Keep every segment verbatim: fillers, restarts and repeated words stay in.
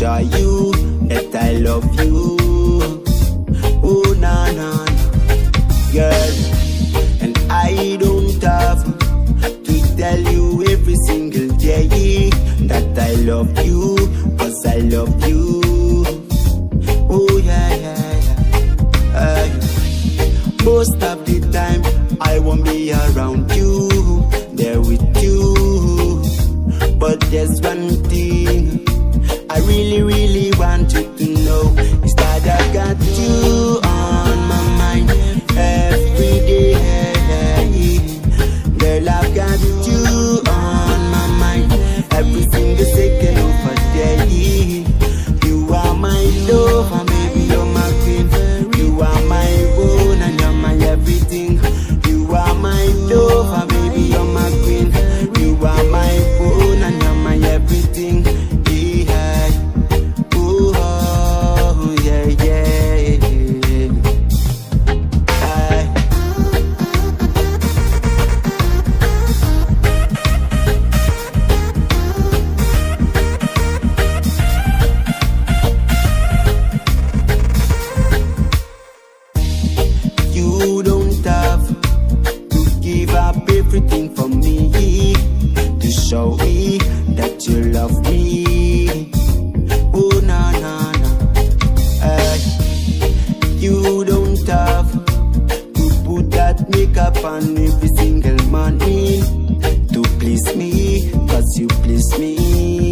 assure you that I love you. Oh na na na, girl, and I don't have to tell you every single day that I love you, cause I love you. Oh yeah, yeah, yeah. Uh, most of the time I won't be around you, there with you. But there's one thing I really, really want you to know, is that I got you on my mind every day. Girl, I've got you on my mind every single second of a day. You are my love, and baby, you're my queen. You are my own, and you're my everything. You are my love, and baby, you're my queen. You are my own, and you're my everything. Yeah. Ooh, oh, yeah, yeah. Aye. You don't have to give up everything for me to show me that you love me. Oh na na na, ay. You don't have to put that makeup on every single morning to please me, cause you please me.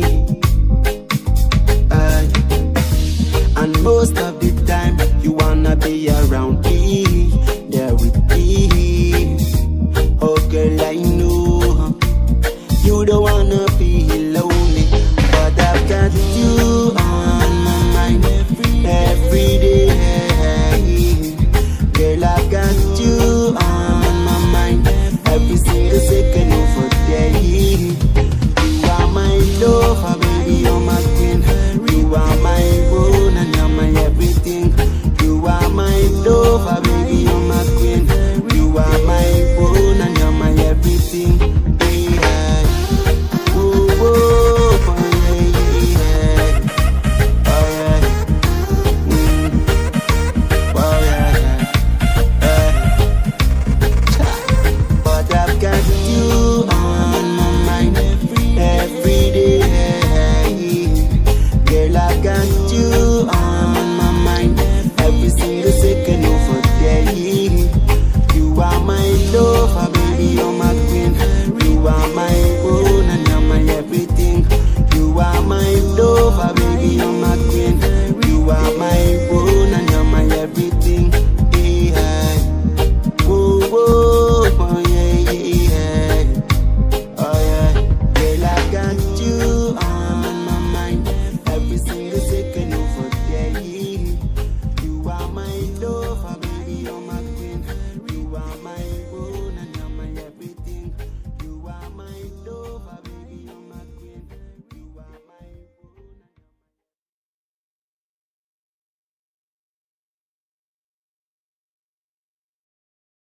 Ay. And most of the time you wanna be around me, there with me. Oh girl, I know you don't